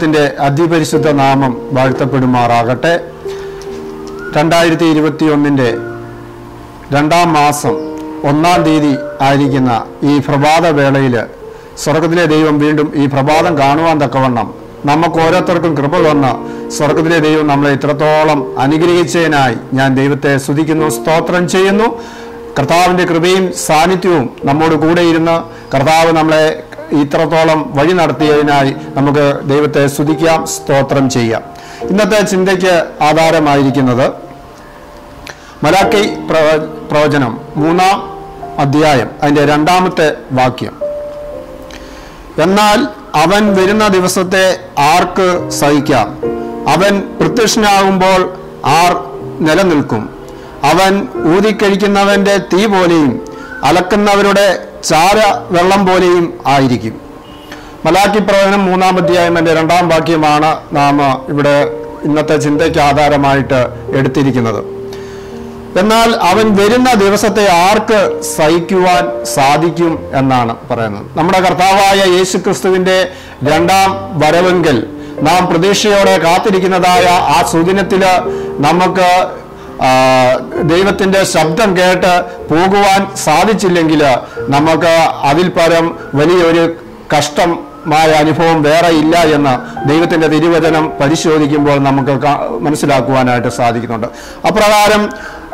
ദൈവത്തിൻ്റെ അതിപരിശുദ്ധ നാമം വാഴ്ത്തപ്പെടുമാറാകട്ടെ. 2021 2-ാം മാസം 1-ാം തീയതി ആയിരിക്കുന്ന ഈ പ്രഭാത വേളയിൽ സ്വർഗത്തിലെ ദൈവം വീണ്ടും ഈ പ്രഭാതം കാണുവാൻ തക്കവണ്ണം നമുക്ക് ഓരോരുത്തർക്കും കൃപ തന്ന് സ്വർഗത്തിലെ ദൈവം നമ്മളെ ഇത്രത്തോളം അനുഗ്രഹിച്ചതിനായി ഞാൻ ദൈവത്തെ സ്തുതിക്കുന്നു, സ്തോത്രം ചെയ്യുന്നു. കർത്താവിൻ്റെ കൃപയും സാന്നിധ്യവും നമ്മോട് കൂടെ ഇരുന്ന് കർത്താവ് നമ്മളെ ഇത്രത്തോളം വഴി നടത്തിയതിനായി നമുക്ക് ദൈവത്തെ സ്തുതിക്കാം, സ്തോത്രം ചെയ്യാം. ഇന്നത്തെ ചിന്തയ്ക്ക് ആധാരമായിരിക്കുന്നത് മലാക്കി പ്രവചനം 3-ാം അധ്യായം അതിൻ്റെ 2-ാമത്തെ വാക്യം. എന്നാൽ അവൻ വരുന്ന ദിവസത്തെ ആർക്ക് സഹിക്കാം? അവൻ പ്രത്യക്ഷനാകുമ്പോൾ ആർ നിലനിൽക്കും? അവൻ ഊതിക്കഴിക്കുന്നവൻ്റെ തീ പോലെയും അലക്കുന്നവരുടെ ചാര വെള്ളം പോലെയും ആയിരിക്കും. മലാക്കി പ്രവചനം 3-ാം അധ്യായം അതിൻ്റെ 2-ാം വാക്യമാണ് നാം ഇവിടെ ഇന്നത്തെ ചിന്തയ്ക്ക് ആധാരമായിട്ട് എടുത്തിരിക്കുന്നത്. എന്നാൽ അവൻ വരുന്ന ദിവസത്തെ ആർക്ക് സഹിക്കുവാൻ സാധിക്കും എന്നാണ് പറയുന്നത്. നമ്മുടെ കർത്താവായ യേശുക്രിസ്തുവിൻ്റെ 2-ാം വരവെങ്കിൽ നാം പ്രതീക്ഷയോടെ കാത്തിരിക്കുന്നതായ ആ സുദിനത്തിൽ നമുക്ക് ദൈവത്തിൻ്റെ ശബ്ദം കേട്ട് പോകുവാൻ സാധിച്ചില്ലെങ്കിൽ നമുക്ക് അതിൽ പരം വലിയൊരു കഷ്ടമായ അനുഭവം വേറെ ഇല്ല എന്ന് ദൈവത്തിൻ്റെ തിരുവചനം പരിശോധിക്കുമ്പോൾ നമുക്ക് മനസ്സിലാക്കുവാനായിട്ട് സാധിക്കുന്നുണ്ട്. അപ്രകാരം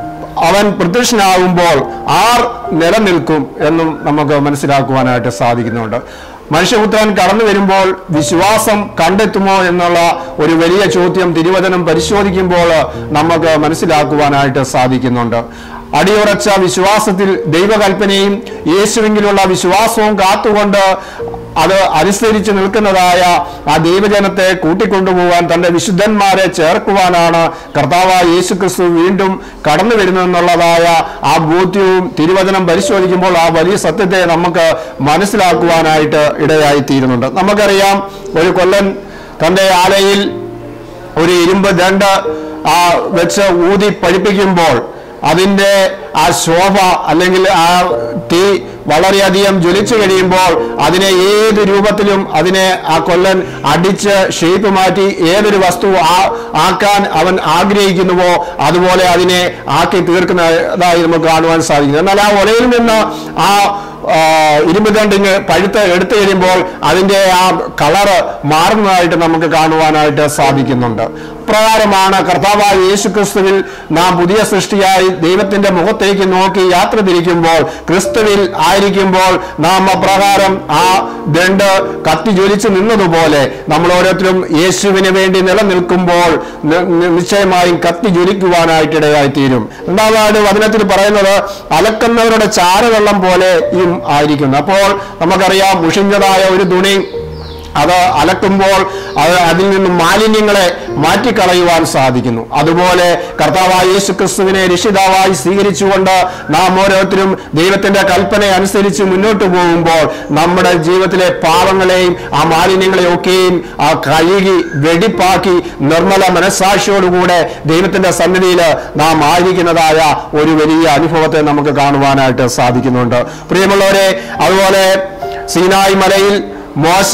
അവൻ പ്രത്യക്ഷനാകുമ്പോൾ ആർ നിലനിൽക്കും എന്നും നമുക്ക് മനസ്സിലാക്കുവാനായിട്ട് സാധിക്കുന്നുണ്ട്. മനുഷ്യപുത്രൻ കടന്നു വരുമ്പോൾ വിശ്വാസം കണ്ടെത്തുമോ എന്നുള്ള ഒരു വലിയ ചോദ്യം തിരുവചനം പരിശോധിക്കുമ്പോൾ നമുക്ക് മനസ്സിലാക്കുവാനായിട്ട് സാധിക്കുന്നുണ്ട്. അടിയുറച്ച വിശ്വാസത്തിൽ ദൈവകൽപ്പനയും യേശുവിലുള്ള വിശ്വാസവും കാത്തുകൊണ്ട് അത് അനുസരിച്ച് നിൽക്കുന്നതായ ആ ദൈവജനത്തെ കൂട്ടിക്കൊണ്ടുപോകാൻ തൻ്റെ വിശുദ്ധന്മാരെ ചേർക്കുവാനാണ് കർത്താവായ യേശുക്രിസ്തു വീണ്ടും കടന്നു വരുന്നതെന്നുള്ളതായ ആ ബോധ്യവും തിരുവചനം പരിശോധിക്കുമ്പോൾ ആ വലിയ സത്യത്തെ നമുക്ക് മനസ്സിലാക്കുവാനായിട്ട് ഇടയായിത്തീരുന്നുണ്ട്. നമുക്കറിയാം, ഒരു കൊല്ലൻ തൻ്റെ ആലയിൽ ഒരു ഇരുമ്പ് ദണ്ഡ് വെച്ച് ഊതി പഠിപ്പിക്കുമ്പോൾ അതിൻ്റെ ആ ശോഭ അല്ലെങ്കിൽ ആ തീ വളരെയധികം ജ്വലിച്ചു കഴിയുമ്പോൾ അതിനെ ഏത് രൂപത്തിലും അതിനെ ആ കൊല്ലൻ അടിച്ച് ഷേപ്പ് മാറ്റി ഏതൊരു വസ്തു ആക്കാൻ അവൻ ആഗ്രഹിക്കുന്നുവോ അതുപോലെ അതിനെ ആക്കി തീർക്കുന്നതായി നമുക്ക് കാണുവാൻ സാധിക്കുന്നു. എന്നാൽ ആ ഒലയിൽ നിന്ന് ആ ഇരുമ്പ് ദണ്ടിങ് പഴുത്ത് എടുത്തു കഴിയുമ്പോൾ അതിൻ്റെ ആ കളറ് മാറുന്നതായിട്ട് നമുക്ക് കാണുവാനായിട്ട് സാധിക്കുന്നുണ്ട്. പ്രകാരമാണ് കർത്താവായ യേശുക്രിസ്തുവിൽ നാം പുതിയ സൃഷ്ടിയായി ദൈവത്തിന്റെ മുഖത്തേക്ക് നോക്കി യാത്ര തിരിക്കുമ്പോൾ, ക്രിസ്തുവിൽ ആയിരിക്കുമ്പോൾ നാം അപ്രകാരം ആ ദണ്ട് കത്തി ജ്വലിച്ച് നിന്നതുപോലെ നമ്മൾ ഓരോരുത്തരും യേശുവിന് വേണ്ടി നിലനിൽക്കുമ്പോൾ നിശ്ചയമായും കത്തി ജ്വലിക്കുവാനായിട്ടിടയായിത്തീരും. രണ്ടാമത് വചനത്തിൽ പറയുന്നത് അലക്കുന്നവരുടെ ചാരവെള്ളം പോലെയും ആയിരിക്കുന്നു. അപ്പോൾ നമുക്കറിയാം, മുഷിഞ്ഞതായ ഒരു തുണി അത് അലക്കുമ്പോൾ അതിൽ നിന്നും മാലിന്യങ്ങളെ മാറ്റിക്കളയുവാൻ സാധിക്കുന്നു. അതുപോലെ കർത്താവായ യേശുക്രിസ്തുവിനെ രക്ഷിതാവായി സ്വീകരിച്ചുകൊണ്ട് നാം ഓരോരുത്തരും ദൈവത്തിന്റെ കൽപ്പന അനുസരിച്ച് മുന്നോട്ട് പോകുമ്പോൾ നമ്മുടെ ജീവിതത്തിലെ പാപങ്ങളെയും ആ മാലിന്യങ്ങളെയും ഒക്കെയും കഴുകി വെടിപ്പാക്കി നിർമ്മല മനസ്സാക്ഷിയോടുകൂടെ ദൈവത്തിന്റെ സന്നിധിയിൽ നാം ആയിരിക്കുന്നതായ ഒരു വലിയ അനുഭവത്തെ നമുക്ക് കാണുവാനായിട്ട് സാധിക്കുന്നുണ്ട്. പ്രിയമുള്ളവരെ, അതുപോലെ സീനായി മലയിൽ മോശ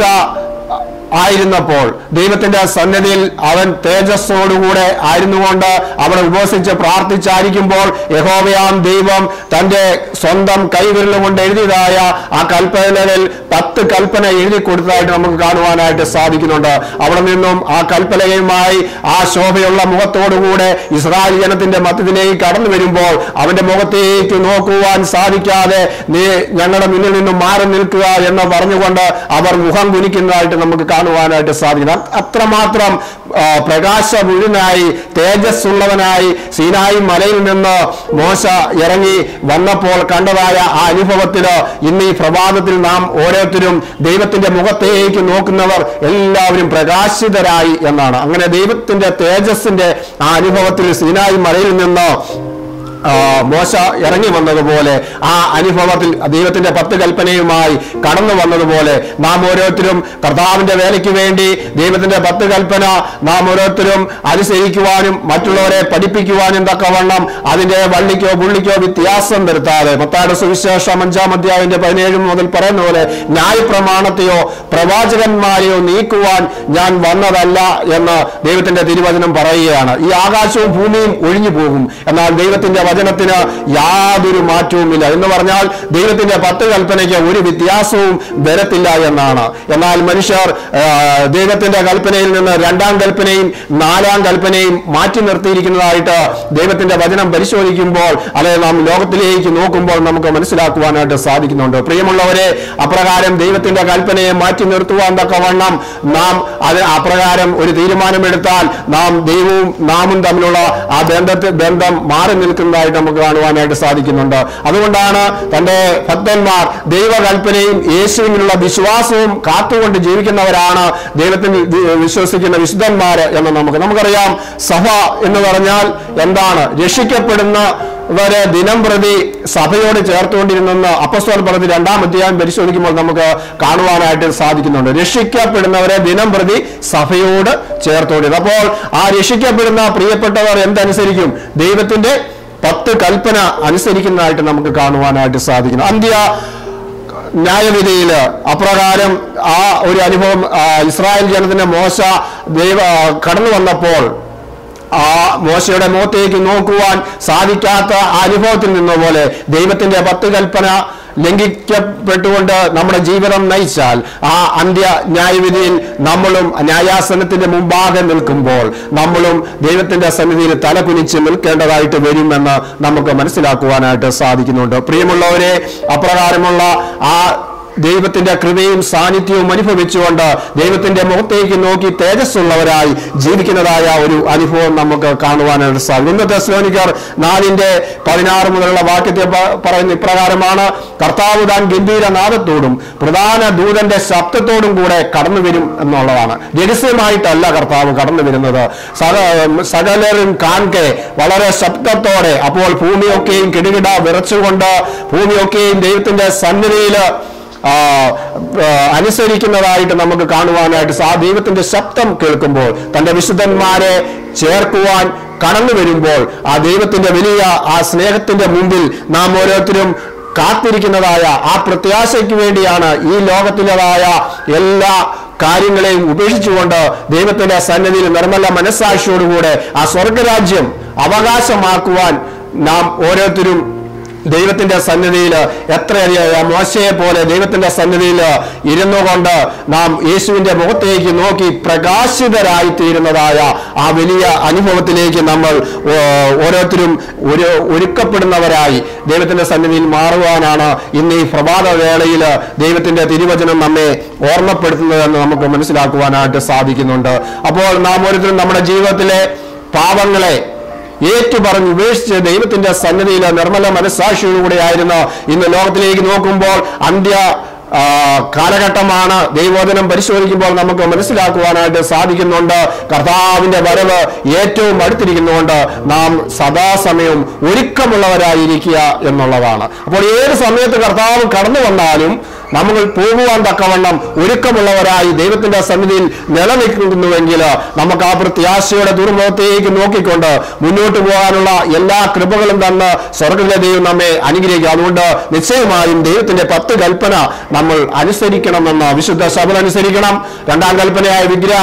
ആയിരുന്നപ്പോൾ ദൈവത്തിന്റെ സന്നിധിയിൽ അവൻ തേജസ്സോടുകൂടെ ആയിരുന്നുകൊണ്ട് അവിടെ ഉപവസിച്ച് പ്രാർത്ഥിച്ചായിരിക്കുമ്പോൾ യഹോവയാം ദൈവം തൻ്റെ സ്വന്തം കൈവിരൽ കൊണ്ട് എഴുതിയതായ ആ കൽപ്പനകളിൽ 10 കൽപ്പന എഴുതി കൊടുത്തതായിട്ട് നമുക്ക് കാണുവാനായിട്ട് സാധിക്കുന്നുണ്ട്. അവിടെ നിന്നും ആ കൽപ്പനയുമായി ആ ശോഭയുള്ള മുഖത്തോടുകൂടെ ഇസ്രായേൽ ജനത്തിന്റെ മധ്യത്തിലേക്ക് കടന്നു വരുമ്പോൾ അവന്റെ മുഖത്തേക്ക് നോക്കുവാൻ സാധിക്കാതെ നീ ഞങ്ങളുടെ മുന്നിൽ നിന്നും മാറി നിൽക്കുക എന്ന് പറഞ്ഞുകൊണ്ട് അവർ മുഖം കുനിക്കുന്നതായിട്ട് നമുക്ക് കാണുവാനായിട്ട് സാധിക്കണം. അത്രമാത്രം പ്രകാശമുഴുവനായി തേജസ്സുള്ളവനായി സീനായി മലയിൽ നിന്ന് മോശ ഇറങ്ങി വന്നപ്പോൾ കണ്ടതായ ആ അനുഭവത്തിൽ ഇന്ന് ഈ പ്രഭാതത്തിൽ നാം ഓരോരുത്തരും ദൈവത്തിന്റെ മുഖത്തേക്ക് നോക്കുന്നവർ എല്ലാവരും പ്രകാശിതരായി എന്നാണ്. അങ്ങനെ ദൈവത്തിന്റെ തേജസ്സിന്റെ ആ അനുഭവത്തിൽ സീനായി മലയിൽ നിന്ന് മോശ ഇറങ്ങി വന്നതുപോലെ ആ അനുഭവത്തിൽ ദൈവത്തിന്റെ 10 കൽപ്പനയുമായി കടന്നു വന്നതുപോലെ നാം ഓരോരുത്തരും കർത്താവിന്റെ വേലയ്ക്ക് വേണ്ടി ദൈവത്തിന്റെ 10 കൽപ്പന നാം ഓരോരുത്തരും അനുസരിക്കുവാനും മറ്റുള്ളവരെ പഠിപ്പിക്കുവാനും തക്കവണ്ണം അതിന്റെ വള്ളിക്കോ പുള്ളിക്കോ വ്യത്യാസം വരുത്താതെ മത്തായിയുടെ സുവിശേഷം 5-ാം അധ്യായത്തിന്റെ 17 മുതൽ പറയുന്ന പോലെ ന്യായപ്രമാണത്തെയോ പ്രവാചകന്മാരെയോ നീക്കുവാൻ ഞാൻ വന്നതല്ല എന്ന് ദൈവത്തിന്റെ തിരുവചനം പറയുകയാണ്. ഈ ആകാശവും ഭൂമിയും ഒഴിഞ്ഞു പോകും, എന്നാൽ ദൈവത്തിന്റെ വചനത്തിന് യാതൊരു മാറ്റവുമില്ല എന്ന് പറഞ്ഞാൽ ദൈവത്തിന്റെ 10 കൽപ്പനയ്ക്ക് ഒരു വ്യത്യാസവും വരത്തില്ല എന്നാണ്. എന്നാൽ മനുഷ്യർ ദൈവത്തിന്റെ കൽപ്പനയിൽ നിന്ന് 2-ാം കൽപ്പനയും 4-ാം കൽപ്പനയും മാറ്റി നിർത്തിയിരിക്കുന്നതായിട്ട് ദൈവത്തിന്റെ വചനം പരിശോധിക്കുമ്പോൾ അല്ലെങ്കിൽ നാം ലോകത്തിലേക്ക് നോക്കുമ്പോൾ നമുക്ക് മനസ്സിലാക്കുവാനായിട്ട് സാധിക്കുന്നുണ്ട്. പ്രിയമുള്ളവരെ, അപ്രകാരം ദൈവത്തിന്റെ കൽപ്പനയെ മാറ്റി നിർത്തുവാൻ തക്കവണ്ണം നാം അപ്രകാരം ഒരു തീരുമാനമെടുത്താൽ നാം ദൈവവും നാമും തമ്മിലുള്ള ആ ബന്ധം മാറി നിൽക്കുന്നതായിട്ട് നമുക്ക് കാണുവാനായിട്ട് സാധിക്കുന്നുണ്ട്. അതുകൊണ്ടാണ് തന്റെ ഭക്തന്മാർ ദൈവകൽപ്പനയും യേശുവിനുള്ള വിശ്വാസവും കാത്തുകൊണ്ട് ജീവിക്കുന്നവരാണ് ദൈവത്തിൽ വിശ്വസിക്കുന്ന വിശുദ്ധന്മാര് എന്ന് നമുക്കറിയാം. സഭ എന്ന് പറഞ്ഞാൽ എന്താണ്? രക്ഷിക്കപ്പെടുന്നവരെ ദിനം പ്രതി സഭയോട് ചേർത്തുകൊണ്ടിരുന്നെന്ന് അപ്പോസ്തലർ പറഞ്ഞ് 2-ാം അധ്യായം പരിശോധിക്കുമ്പോൾ നമുക്ക് കാണുവാനായിട്ട് സാധിക്കുന്നുണ്ട്. രക്ഷിക്കപ്പെടുന്നവരെ ദിനം പ്രതി സഭയോട് ചേർത്തുകൊണ്ടിരുന്നു. അപ്പോൾ ആ രക്ഷിക്കപ്പെടുന്ന പ്രിയപ്പെട്ടവർ എന്തനുസരിക്കും? ദൈവത്തിന്റെ 10 കൽപ്പന അനുസരിക്കുന്നതായിട്ട് നമുക്ക് കാണുവാനായിട്ട് സാധിക്കുന്നു. അന്ത്യ ന്യായവിധിയിൽ അപ്രകാരം ആ ഒരു അനുഭവം ഇസ്രായേൽ ജനത്തിന്റെ മോശ കടന്നു വന്നപ്പോൾ ആ മോശയുടെ മുഖത്തേക്ക് നോക്കുവാൻ സാധിക്കാത്ത അനുഭവത്തിൽ നിന്ന പോലെ ദൈവത്തിന്റെ 10 കൽപ്പന ലംഘിക്കപ്പെട്ടുകൊണ്ട് നമ്മുടെ ജീവിതം നയിച്ചാൽ ആ അന്ത്യ ന്യായവിധിയിൽ നമ്മളും ന്യായാസനത്തിന്റെ മുമ്പാകെ നിൽക്കുമ്പോൾ നമ്മളും ദൈവത്തിന്റെ സന്നിധിയിൽ തലകുനിച്ച് നിൽക്കേണ്ടതായിട്ട് വരുമെന്ന് നമുക്ക് മനസ്സിലാക്കുവാനായിട്ട് സാധിക്കുന്നുണ്ട്. പ്രിയമുള്ളവരെ, അപ്രകാരമുള്ള ആ ദൈവത്തിന്റെ കൃപയും സാന്നിധ്യവും അനുഭവിച്ചുകൊണ്ട് ദൈവത്തിന്റെ മുഖത്തേക്ക് നോക്കി തേജസ്സുള്ളവരായി ജീവിക്കുന്നതായ ഒരു അനുഭവം നമുക്ക് കാണുവാനായിട്ട് സാധിക്കും. 1 തെസ്സലോനിക്കർ 4:16 മുതലുള്ള വാക്യത്തെ പറയുന്ന ഇപ്രകാരമാണ്: കർത്താവ് താൻ ഗംഭീരനാദത്തോടും പ്രധാന ദൂതന്റെ ശബ്ദത്തോടും കൂടെ കടന്നു വരും എന്നുള്ളതാണ്. രഹസ്യമായിട്ടല്ല കർത്താവ് കടന്നു വരുന്നത്, സകലരും കാൺകെ വളരെ ശബ്ദത്തോടെ. അപ്പോൾ ഭൂമിയൊക്കെയും കിടുകിട വിറച്ചുകൊണ്ട് ഭൂമിയൊക്കെയും ദൈവത്തിന്റെ സന്നിധിയിൽ അനുസരിക്കുന്നതായിട്ട് നമുക്ക് കാണുവാനായിട്ട് ദൈവത്തിന്റെ ശബ്ദം കേൾക്കുമ്പോൾ തന്റെ വിശുദ്ധന്മാരെ ചേർക്കുവാൻ കടന്നു വരുമ്പോൾ ആ ദൈവത്തിന്റെ വലിയ ആ സ്നേഹത്തിന്റെ മുമ്പിൽ നാം ഓരോരുത്തരും കാത്തിരിക്കുന്നതായ ആ പ്രത്യാശയ്ക്ക് വേണ്ടിയാണ് ഈ ലോകത്തിൻ്റെതായ എല്ലാ കാര്യങ്ങളെയും ഉപേക്ഷിച്ചുകൊണ്ട് ദൈവത്തിന്റെ സന്നിധിയിൽ നിർമ്മല മനസ്സാക്ഷിയോടുകൂടെ ആ സ്വർഗരാജ്യം അവകാശമാക്കുവാൻ നാം ഓരോരുത്തരും ദൈവത്തിന്റെ സന്നിധിയിൽ എത്രയധികം മോശയെ പോലെ ദൈവത്തിന്റെ സന്നിധിയിൽ ഇരുന്നു കൊണ്ട് നാം യേശുവിന്റെ മുഖത്തേക്ക് നോക്കി പ്രകാശിതരായി തീരുന്നതായ ആ വലിയ അനുഭവത്തിലേക്ക് നമ്മൾ ഓരോരുത്തരും ഒരുക്കപ്പെടുന്നവരായി ദൈവത്തിന്റെ സന്നിധിയിൽ മാറുവാനാണ് ഇന്ന് ഈ പ്രഭാത വേളയിൽ ദൈവത്തിന്റെ തിരുവചനം നമ്മെ ഓർമ്മപ്പെടുത്തുന്നതെന്ന് നമുക്ക് മനസ്സിലാക്കുവാനായിട്ട് സാധിക്കുന്നുണ്ട്. അപ്പോൾ നാം ഓരോരുത്തരും നമ്മുടെ ജീവിതത്തിലെ പാപങ്ങളെ ഏറ്റുപറഞ്ഞ് ഉപേക്ഷിച്ച് ദൈവത്തിന്റെ സന്നിധിയിൽ നിർമ്മല മനസ്സാക്ഷിയോടുകൂടെ ആയിരുന്നു ഇന്ന് ലോകത്തിലേക്ക് നോക്കുമ്പോൾ അന്ത്യ കാലഘട്ടമാണ്. ദൈവവചനം പരിശോധിക്കുമ്പോൾ നമുക്ക് മനസ്സിലാക്കുവാനായിട്ട് സാധിക്കുന്നുണ്ട്. കർത്താവിന്റെ വരവ് ഏറ്റവും അടുത്തിരിക്കുന്നതുകൊണ്ട് നാം സദാസമയവും ഒരുക്കമുള്ളവരായിരിക്കുക എന്നുള്ളതാണ്. അപ്പോൾ ഏത് സമയത്ത് കർത്താവ് കടന്നു വന്നാലും നമ്മൾ പോകുവാൻ തക്കവണ്ണം ഒരുക്കമുള്ളവരായി ദൈവത്തിന്റെ സന്നിധിയിൽ നിലനിൽക്കുന്നുവെങ്കിൽ നമുക്ക് ആ പ്രത്യാശയുടെ ദുർമുഖത്തേക്ക് നോക്കിക്കൊണ്ട് മുന്നോട്ട് പോകാനുള്ള എല്ലാ കൃപകളും തന്ന് സ്വർഗ്ഗത്തിലെ ദൈവം നമ്മെ അനുഗ്രഹിക്കുക. അതുകൊണ്ട് നിശ്ചയമായും ദൈവത്തിന്റെ 10 കൽപ്പന നമ്മൾ അനുസരിക്കണമെന്ന് വിശുദ്ധ സഭ അനുസരിക്കണം. 2-ാം കൽപ്പനയായ വിഗ്രഹ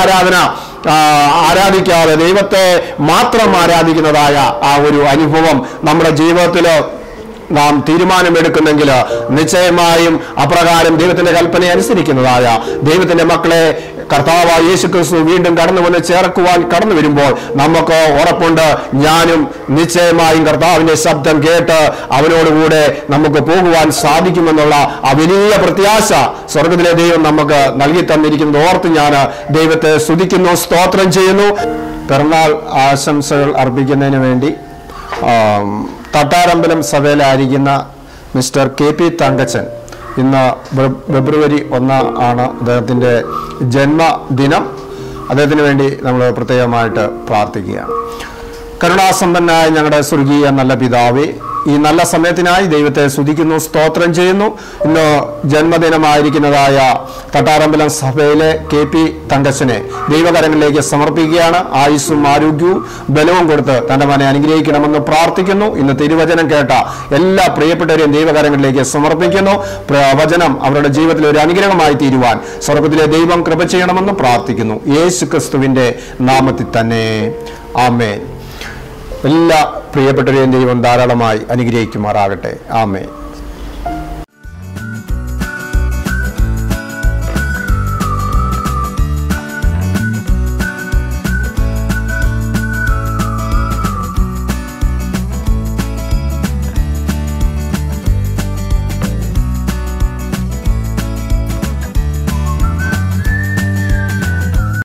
ആരാധിക്കാതെ ദൈവത്തെ മാത്രം ആരാധിക്കുന്നതായ ആ ഒരു അനുഭവം നമ്മുടെ ജീവിതത്തിൽ നാം തീരുമാനമെടുക്കുന്നെങ്കിൽ നിശ്ചയമായും അപ്രകാരം ദൈവത്തിന്റെ കൽപ്പനയെ അനുസരിക്കുന്നതായ ദൈവത്തിന്റെ മക്കളെ കർത്താവായ യേശുക്രിസ്തു വീണ്ടും കടന്നു വന്ന് ചേർക്കുവാൻ കടന്നു വരുമ്പോൾ നമുക്ക് ഉറപ്പുണ്ട്, ഞാനും നിശ്ചയമായും കർത്താവിന്റെ ശബ്ദം കേട്ട് അവനോടുകൂടെ നമുക്ക് പോകുവാൻ സാധിക്കുമെന്നുള്ള ആ വലിയ പ്രത്യാശ സ്വർഗ്ഗത്തിലെ ദൈവം നമുക്ക് നൽകി തന്നിരിക്കുന്നത് ഓർത്ത് ഞാൻ ദൈവത്തെ സ്തുതിക്കുന്നു, സ്തോത്രം ചെയ്യുന്നു. പിറന്നാൾ ആശംസകൾ അർപ്പിക്കുന്നതിന് വേണ്ടി തട്ടാരമ്പലം സഭയിലായിരിക്കുന്ന മിസ്റ്റർ KP തങ്കച്ചൻ, ഇന്ന് ഫെബ്രുവരി 1 ആണ് അദ്ദേഹത്തിൻ്റെ ജന്മദിനം. അദ്ദേഹത്തിന് വേണ്ടി നമ്മൾ പ്രത്യേകമായിട്ട് പ്രാർത്ഥിക്കുകയാണ്. കരുണാസമ്പന്നനായ ഞങ്ങളുടെ സ്വർഗീയ നല്ല പിതാവേ, ഈ നല്ല സമയത്തിനായി ദൈവത്തെ സ്തുതിക്കുന്നു, സ്തോത്രം ചെയ്യുന്നു. ഇന്ന് ജന്മദിനമായിരിക്കുന്നതായ തട്ടാരമ്പലം സഭയിലെ KP തങ്കച്ചനെ ദൈവകരങ്ങളിലേക്ക് സമർപ്പിക്കുകയാണ്. ആയുസ്സും ആരോഗ്യവും ബലവും കൊടുത്ത് തൻ്റെ മനെ അനുഗ്രഹിക്കണമെന്ന് പ്രാർത്ഥിക്കുന്നു. ഇന്ന് തിരുവചനം കേട്ട എല്ലാ പ്രിയപ്പെട്ടവരെയും ദൈവകരങ്ങളിലേക്ക് സമർപ്പിക്കുന്നു. വചനം അവരുടെ ജീവിതത്തിൽ ഒരു അനുഗ്രഹമായി തീരുവാൻ സ്വർഗ്ഗത്തിലെ ദൈവം കൃപ ചെയ്യണമെന്ന് പ്രാർത്ഥിക്കുന്നു. യേശു ക്രിസ്തുവിൻ്റെ നാമത്തിൽ തന്നെ ആമേൻ. എല്ലാ പ്രിയപ്പെട്ടവരെയും ദൈവം ധാരാളമായി അനുഗ്രഹിക്കുമാറാകട്ടെ. ആമേൻ.